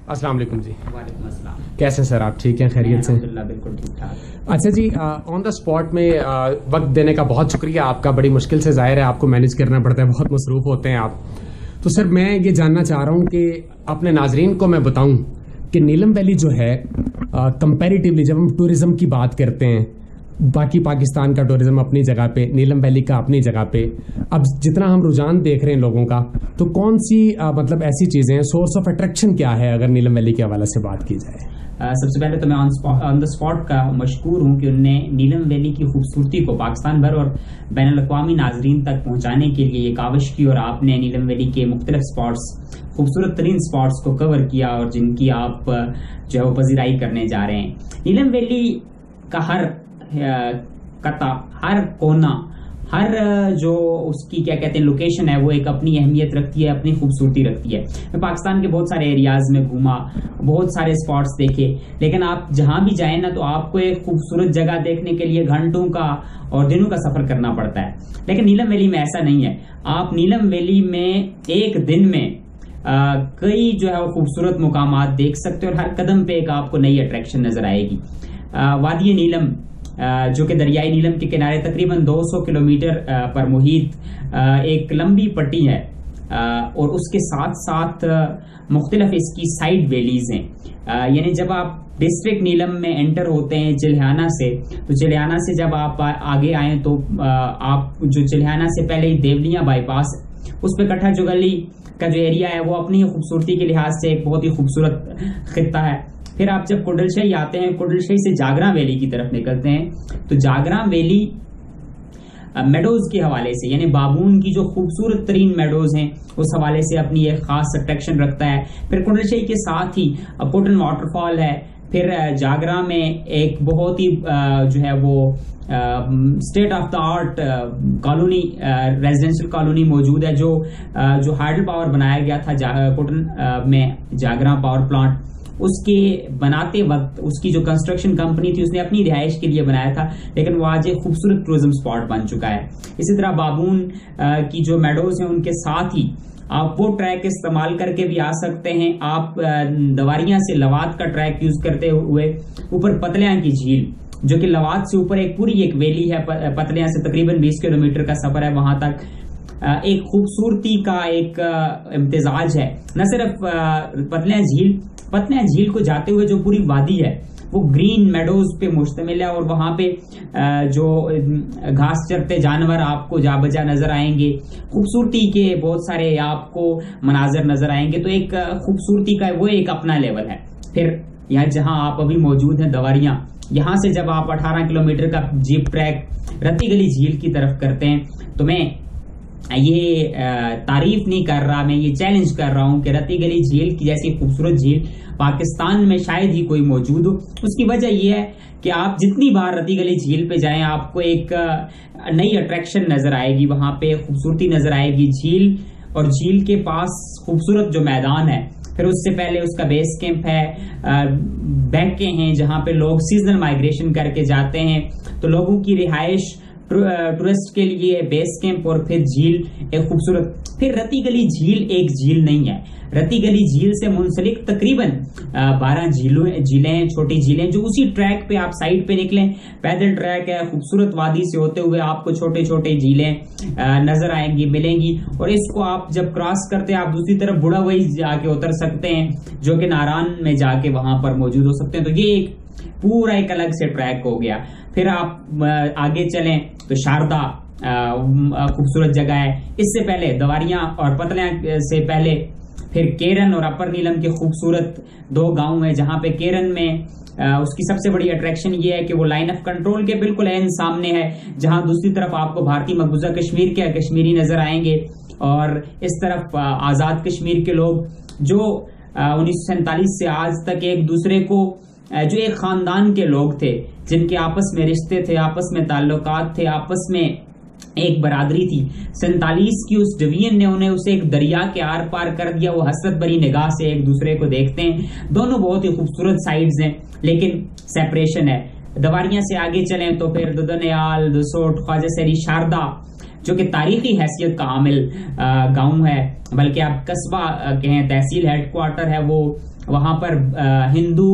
अस्सलाम वालेकुम जी। वालेकुम अस्सलाम। कैसे सर आप ठीक हैं, खैरियत से? अल्हम्दुलिल्लाह बिल्कुल ठीक ठाक। अच्छा जी, ऑन द स्पॉट में वक्त देने का बहुत शुक्रिया आपका। बड़ी मुश्किल से ज़ाहिर है आपको मैनेज करना पड़ता है, बहुत मसरूफ़ होते हैं आप। तो सर मैं ये जानना चाह रहा हूँ कि अपने नाजरीन को मैं बताऊँ कि नीलम वैली जो है कंपैरेटिवली जब हम टूरिज़्म की बात करते हैं, बाकी पाकिस्तान का टूरिज्म अपनी जगह पे, नीलम वैली का अपनी जगह पे, अब जितना हम रुझान देख रहे हैं लोगों का, तो कौन सी मतलब ऐसी चीजें हैं, सोर्स ऑफ अट्रैक्शन क्या है अगर नीलम वैली के हवाले से बात की जाए? सबसे पहले तो मैं ऑन द स्पॉट का मशकूर हूँ कि उनने नीलम वैली की खूबसूरती को पाकिस्तान भर और बैनुल अक़वामी नाजरीन तक पहुँचाने के लिए ये काविश की, और आपने नीलम वैली के मुख्तलिफ स्पॉट्स, खूबसूरत तरीन स्पॉट्स को कवर किया और जिनकी आप जो है वो पजीराई करने जा रहे हैं। नीलम वैली का हर कता, हर कोना, हर जो उसकी क्या कहते हैं लोकेशन है, वो एक अपनी अहमियत रखती है, अपनी खूबसूरती रखती है। मैं पाकिस्तान के बहुत सारे एरियाज में घूमा, बहुत सारे स्पॉट्स देखे, लेकिन आप जहां भी जाएं ना तो आपको एक खूबसूरत जगह देखने के लिए घंटों का और दिनों का सफर करना पड़ता है। लेकिन नीलम वैली में ऐसा नहीं है। आप नीलम वैली में एक दिन में कई जो है वो खूबसूरत मुकामात देख सकते हो और हर कदम पे एक आपको नई अट्रैक्शन नजर आएगी। वादी नीलम जो कि दरियाई नीलम के किनारे तकरीबन 200 किलोमीटर पर मुहित एक लंबी पट्टी है, और उसके साथ साथ मुख्तलिफ इसकी साइड वैलीज हैं। यानी जब आप डिस्ट्रिक्ट नीलम में एंटर होते हैं चिल्हियाना से, तो चिल्हियाना से जब आप आगे आए तो आप जो चिल्हियाना से पहले ही देवलियां बाईपास, उस पर कट्ठा जुगली का जो एरिया है वो अपनी खूबसूरती के लिहाज से एक बहुत ही खूबसूरत खित्ता है। फिर आप जब कुंडलशाही आते हैं, कुंडलशाही से जागरा वैली की तरफ निकलते हैं, तो जागरा वैली मेडोज के हवाले से, यानी बाबून की जो खूबसूरत तरीन मेडोज हैं, उस हवाले से अपनी एक खास अट्रैक्शन रखता है। फिर कुंडलशाही के साथ ही कोटन वाटरफॉल है। फिर जागरा में एक बहुत ही जो है वो state of the art colony, residential colony मौजूद है, जो हाइडल पावर बनाया गया था कोटन में, जागरा पावर प्लांट। उसके बनाते वक्त उसकी जो कंस्ट्रक्शन कंपनी थी उसने अपनी रिहाइश के लिए बनाया था, लेकिन वो आज एक खूबसूरत टूरिज्म स्पॉट बन चुका है। इसी तरह बाबून की जो मेडोज हैं उनके साथ ही आप वो ट्रैक इस्तेमाल करके भी आ सकते हैं। आप दवारियां से लवात का ट्रैक यूज करते हुए ऊपर पतलियां की झील, जो कि लवात से ऊपर एक पूरी एक वैली है, पतलियां से तकरीबन 20 किलोमीटर का सफर है, वहां तक एक खूबसूरती का एक इम्तिजाज है। न सिर्फ पतलियां झील को जाते हुए जो पूरी वादी है वो ग्रीन मेडोज पे मुश्तमिल है, और वहां पे जो घास चरते जानवर आपको जा बजा नजर आएंगे, खूबसूरती के बहुत सारे आपको मनाजर नजर आएंगे। तो एक खूबसूरती का वो एक अपना लेवल है। फिर यहाँ जहां आप अभी मौजूद हैं दवारियां, यहां से जब आप 18 किलोमीटर का जीप ट्रैक रत्ती गली झील की तरफ करते हैं, तो मैं ये तारीफ नहीं कर रहा, मैं ये चैलेंज कर रहा हूं कि रत्ती गली झील की जैसी खूबसूरत झील पाकिस्तान में शायद ही कोई मौजूद हो। उसकी वजह यह है कि आप जितनी बार रत्ती गली झील पे जाएं आपको एक नई अट्रैक्शन नजर आएगी, वहां पे खूबसूरती नजर आएगी। झील और झील के पास खूबसूरत जो मैदान है, फिर उससे पहले उसका बेस कैंप है, बैंके हैं जहां पे लोग सीजनल माइग्रेशन करके जाते हैं, तो लोगों की रिहाइश, टूरिस्ट के लिए बेस कैंप, और फिर झील एक खूबसूरत। फिर रत्ती गली झील एक झील नहीं है, रत्ती गली झील से मुंसलिक तकरीबन 12 झीलें, छोटी झीलें, जो उसी ट्रैक पे आप साइड पे निकलें, पैदल ट्रैक है, खूबसूरत वादी से होते हुए आपको छोटे छोटे झीलें नजर आएंगी, मिलेंगी। और इसको आप जब क्रॉस करते हैं आप दूसरी तरफ बुढ़ा वही जाके उतर सकते हैं, जो कि नारान में जाके वहां पर मौजूद हो सकते हैं। तो ये एक पूरा एक अलग से ट्रैक हो गया। फिर आप आगे चलें तो शारदा खूबसूरत जगह है। इससे पहले दवारियां और पतलियां से पहले फिर केरन और अपर नीलम के खूबसूरत 2 गांव हैं, जहां पे केरन में उसकी सबसे बड़ी अट्रैक्शन ये है कि वो लाइन ऑफ कंट्रोल के बिल्कुल एन सामने है, जहां दूसरी तरफ आपको भारतीय मकबूजा कश्मीर के कश्मीरी नजर आएंगे, और इस तरफ आजाद कश्मीर के लोग जो 1947 से आज तक एक दूसरे को, जो एक खानदान के लोग थे जिनके आपस में रिश्ते थे, आपस में ताल्लुकात थे, आपस में एक बरादरी थी। 47 की उस डिवीजन ने उन्हें उसे एक दरिया के आर पार कर दिया। वो हसरत भरी निगाह से एक दूसरे को देखते हैं। दोनों बहुत ही खूबसूरत साइड्स हैं, लेकिन सेपरेशन है। दवारियां से आगे चलें तो फिर दुदनयाल, दुसोट, ख्वाजा सरी, शारदा, जो कि तारीखी हैसियत का हामिल गांव है, बल्कि आप कस्बा कहें, तहसील हेडक्वार्टर है वो, वहां पर हिंदू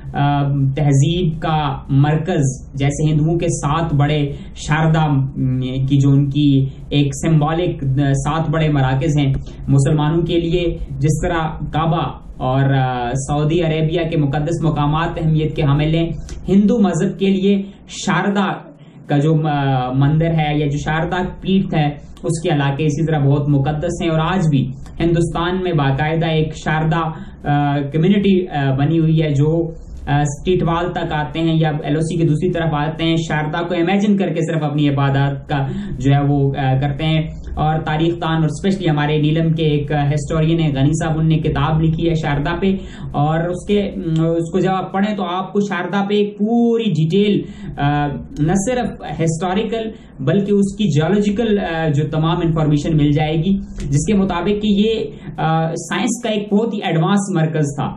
तहजीब का मरकज, जैसे हिंदुओं के 7 बड़े शारदा की जो उनकी एक सिंबॉलिक 7 बड़े मराकज हैं मुसलमानों के लिए, जिस तरह काबा और सऊदी अरेबिया के मुकद्दस मकामात अहमियत के हामिल हैं, हिंदू मजहब के लिए शारदा का जो मंदिर है या जो शारदा पीठ है उसके इलाके इसी तरह बहुत मुकद्दस हैं। और आज भी हिंदुस्तान में बाकायदा एक शारदा कम्युनिटी बनी हुई है जो स्ट्रीट वाल तक आते हैं या एलओसी की दूसरी तरफ आते हैं, शारदा को इमेजिन करके सिर्फ अपनी इबादत का जो है वो करते हैं। और तारीख दान और स्पेशली हमारे नीलम के एक हिस्टोरियन है गनी साहब, उनने किताब लिखी है शारदा पे, और उसको जब आप पढ़ें तो आपको शारदा पे एक पूरी डिटेल न सिर्फ हिस्टोरिकल बल्कि उसकी जियोलॉजिकल जो तमाम इंफॉर्मेशन मिल जाएगी, जिसके मुताबिक कि ये साइंस का एक बहुत ही एडवांस मरकज था।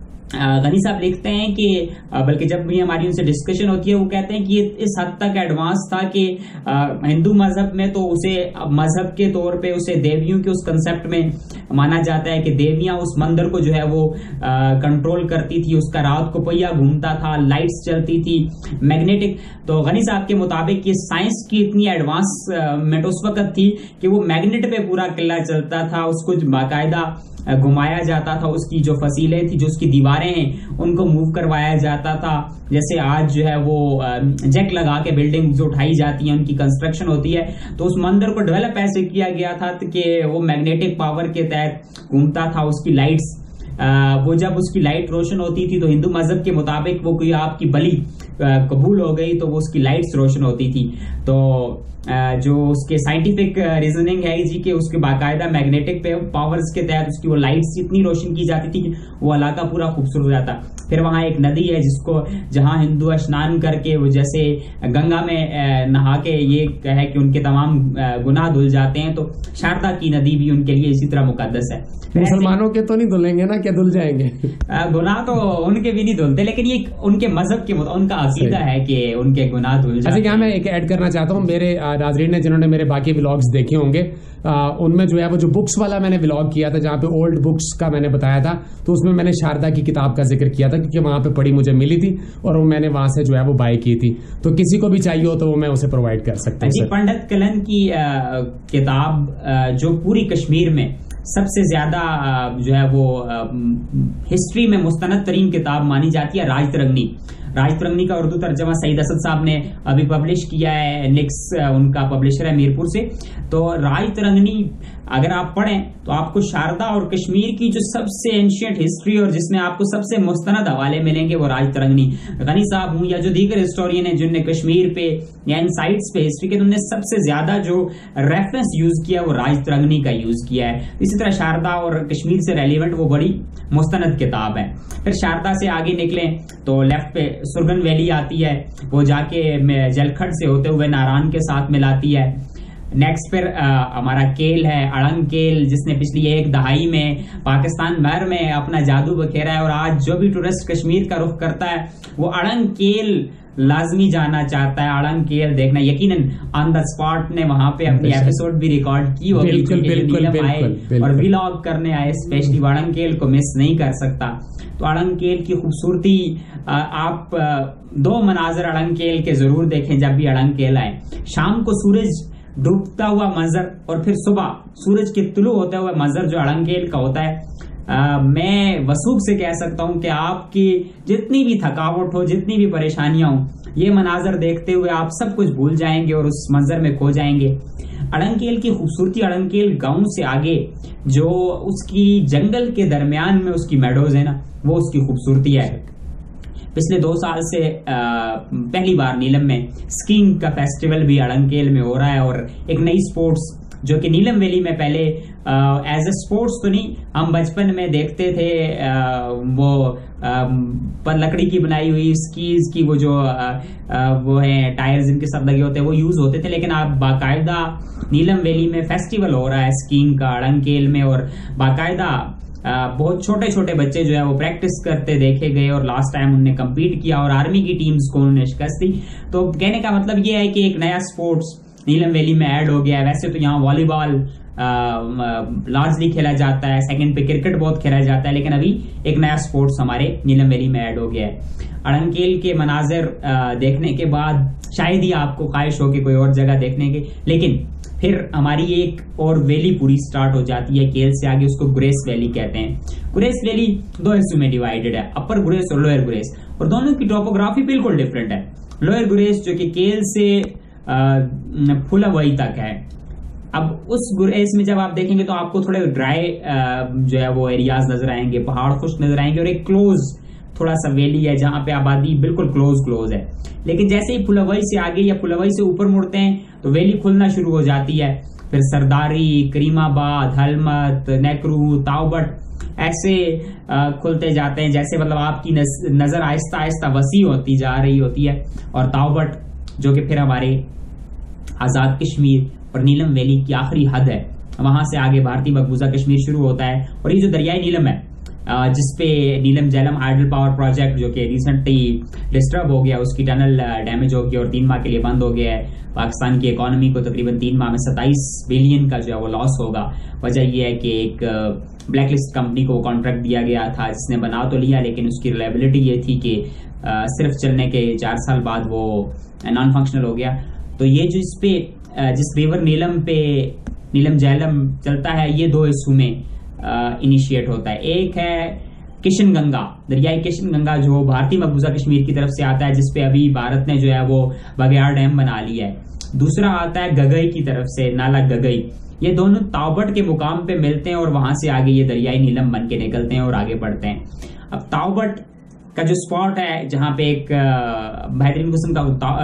गनी साहब लिखते हैं कि बल्कि जब भी हमारी उनसे डिस्कशन होती है वो कहते हैं कि ये इस हद तक एडवांस था कि हिंदू मजहब में तो उसे मजहब के तौर पे उसे देवियों के उस कंसेप्ट में माना जाता है कि देवियां उस मंदिर को जो है वो कंट्रोल करती थी, उसका रात को पहिया घूमता था, लाइट्स चलती थी, मैग्नेटिक। तो गनी साहब के मुताबिक ये साइंस की इतनी एडवांसमेंट उस वक्त थी कि वो मैग्नेट पे पूरा किला चलता था, उसको बाकायदा घुमाया जाता था, उसकी जो फसीलें थी, जो उसकी दीवारें हैं उनको मूव करवाया जाता था। जैसे आज जो है वो जैक लगा के बिल्डिंग जो उठाई जाती है उनकी कंस्ट्रक्शन होती है, तो उस मंदिर को डेवलप ऐसे किया गया था कि वो मैग्नेटिक पावर के तहत घूमता था। उसकी लाइट्स वो जब उसकी लाइट रोशन होती थी तो हिंदू मजहब के मुताबिक वो कोई आपकी बलि कबूल हो गई तो वो उसकी लाइट्स रोशन होती थी। तो जो उसके साइंटिफिक रीजनिंग है जी कि उसके बाकायदा मैग्नेटिक पावर्स के तहत उसकी वो लाइट्स इतनी रोशन की जाती थी कि वो इलाका पूरा खूबसूरत हो जाता। फिर वहां एक नदी है जिसको जहां हिंदू स्नान करके वो जैसे गंगा में नहा के ये है कि उनके तमाम गुनाह धुल जाते हैं, तो शारदा की नदी भी उनके लिए इसी तरह मुकद्दस है। मुसलमानों के तो नहीं धुलेंगे ना, क्या धुल जाएंगे? गुनाह तो उनके भी नहीं धुलते, लेकिन ये उनके मजहब के उनका अकीदा है कि उनके गुनाह धुल जाते हैं। क्या मैं एक ऐड करना चाहता हूँ, मेरे नाज़रीन ने जिन्होंने मेरे बाकी व्लॉग्स देखे होंगे उनमें जो है वो जो बुक्स वाला मैंने व्लॉग किया था जहाँ पे ओल्ड बुक्स का मैंने बताया था, तो उसमें मैंने शारदा की किताब का जिक्र किया था क्योंकि वहां पे पड़ी मुझे मिली थी और वो मैंने वहां से जो है वो बाय की थी। तो किसी को भी चाहिए हो तो वो मैं उसे प्रोवाइड कर सकता हूँ। पंडित कलन की किताब जो पूरी कश्मीर में सबसे ज्यादा जो है वो हिस्ट्री में मुस्तनद तरीन किताब मानी जाती है, राज तरंगनी का उर्दू तर्जमा सईद असद साहब ने अभी पब्लिश किया है, निक्स उनका पब्लिशर है मीरपुर से। तो राज तरंगनी अगर आप पढ़ें तो आपको शारदा और कश्मीर की जो सबसे एंशियंट हिस्ट्री और जिसमें आपको सबसे मुस्तनद हवाले मिलेंगे वो राज तरंगनी गनी साहब हूं या जो दीगर हिस्टोरियन है जिनने कश्मीर पे या इन साइट्स पे हिस्ट्री के उन्होंने सबसे ज्यादा जो रेफरेंस यूज किया वो राज तरंगनी का यूज किया है। इसी तरह शारदा और कश्मीर से रेलिवेंट वो बड़ी मुस्तनद किताब है। फिर शारदा से आगे निकले तो लेफ्ट पे सुरगन वैली आती है, वो जाके जलखड़ से होते हुए नारायण के साथ मिलाती है। नेक्स्ट फिर हमारा केल है, अड़ंग केल, जिसने पिछली एक दहाई में पाकिस्तान भर में अपना जादू बखेरा है और आज जो भी टूरिस्ट कश्मीर का रुख करता है वो अड़ंग केल लाजमी जाना चाहता है, अड़ंग केल देखना। यकीनन ऑन द स्पॉट ने वहां पे अपनी एपिसोड भी रिकॉर्ड की होगी आए और व्लॉग करने आए स्पेशली अड़ंग केल को मिस नहीं कर सकता। तो अड़ंग केल की खूबसूरती आप दो मनाजर अड़ंग केल के जरूर देखें जब भी अड़ंग केल आए। शाम को सूरज डूबता हुआ मंजर और फिर सुबह सूरज के तुलू होते हुए मंजर जो अड़ंग केल का होता है, मैं वसूख से कह सकता हूं कि आपकी जितनी भी थकावट हो, जितनी भी परेशानियां हो, ये मनाजर देखते हुए आप सब कुछ भूल जाएंगे और उस मंजर में खो जाएंगे। अड़ंगकेल की खूबसूरती, अड़ंगकेल गांव से आगे जो उसकी जंगल के दरमियान में उसकी मेडोज है ना, वो उसकी खूबसूरती है। पिछले 2 साल से पहली बार नीलम में स्कीइंग का फेस्टिवल भी अड़ंगकेल में हो रहा है और एक नई स्पोर्ट्स जो कि नीलम वैली में पहले एज ए स्पोर्ट्स तो नहीं, हम बचपन में देखते थे वो पर लकड़ी की बनाई हुई स्कीज की वो जो वो है टायर्स जिनके सब लगे होते हैं वो यूज होते थे, लेकिन आप बाकायदा नीलम वैली में फेस्टिवल हो रहा है स्कीइंग का अड़ंगकेल में और बाकायदा बहुत छोटे छोटे बच्चे जो है वो प्रैक्टिस करते देखे गए और लास्ट टाइम उन्होंने कम्पीट किया और आर्मी की टीम्स को उन्होंने शिकस्त दी। तो कहने का मतलब ये है कि एक नया स्पोर्ट्स नीलम वैली में ऐड हो गया है। वैसे तो यहाँ वॉलीबॉल लार्जली खेला जाता है, सेकंड पे क्रिकेट बहुत खेला जाता है, लेकिन अभी एक नया स्पोर्ट्स हमारे नीलम वैली में ऐड हो गया है। अड़ंकेल के मनाजिर देखने के बाद शायद ही आपको ख्वाहिश हो कि कोई और जगह देखने की, लेकिन फिर हमारी एक और वैली पूरी स्टार्ट हो जाती है केल से आगे, उसको गुरेज वैली कहते हैं। गुरेज वैली दो हिस्सों में डिवाइडेड है, अपर गुरेज और लोअर गुरेज, और दोनों की टोपोग्राफी बिल्कुल डिफरेंट है। लोअर गुरेज जो कि केल से फुलावई तक है। अब उस गुरेज में जब आप देखेंगे तो आपको थोड़े ड्राई जो है वो एरियाज नजर आएंगे, पहाड़ खुश्क नजर आएंगे, और एक क्लोज थोड़ा सा वैली है जहां पे आबादी बिल्कुल क्लोज है। लेकिन जैसे ही फुलावई से आगे या फुलावई से ऊपर मुड़ते हैं तो वैली खुलना शुरू हो जाती है। फिर सरदारी, करीमाबाद, हलमत, नेकरू, तावबट ऐसे खुलते जाते हैं, जैसे मतलब आपकी नजर आहिस्ता आहिस्ता वसी होती जा रही होती है। और तावबट जो कि फिर हमारे आजाद कश्मीर और नीलम वैली की आखिरी हद है, वहां से आगे भारतीय मकबूजा कश्मीर शुरू होता है। और ये जो दरियाई नीलम है जिसपे Neelum Jhelum hydel power project जो कि रिसेंटली डिस्टर्ब हो गया, उसकी टनल डैमेज हो गया और 3 माह के लिए बंद हो गया है। पाकिस्तान की इकोनॉमी को तकरीबन 3 माह में 27 बिलियन का जो है वो लॉस होगा। वजह यह है कि एक ब्लैकलिस्ट कंपनी को कॉन्ट्रैक्ट दिया गया था जिसने बना तो लिया, लेकिन उसकी रिलायबिलिटी ये थी कि सिर्फ चलने के 4 साल बाद वो नॉन फंक्शनल हो गया। तो ये जो इस पे जिस रिवर नीलम पे नीलम झेलम चलता है, ये 2 हिस्सों में इनिशिएट होता है। एक है किशन गंगा, दरियाई किशन गंगा जो भारतीय मकबूजा कश्मीर की तरफ से आता है, जिसपे अभी भारत ने जो है वो बघेयार डैम बना लिया है। दूसरा आता है गगई की तरफ से, नाला गगई। ये दोनों तावबट के मुकाम पे मिलते हैं और वहां से आगे ये दरियाई नीलम बन के निकलते हैं और आगे बढ़ते हैं। अब तावबट का जो स्पॉट है जहां पे एक बेहतरीन किस्म का